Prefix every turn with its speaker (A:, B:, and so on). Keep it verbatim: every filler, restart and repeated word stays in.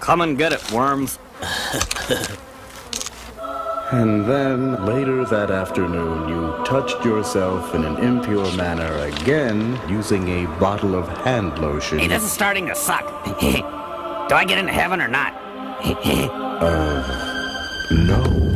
A: Come and get it, worms.
B: And then, later that afternoon, you touched yourself in an impure manner again, using a bottle of hand lotion.
A: Hey, this is starting to suck. Do I get into heaven or not?
B: uh, no.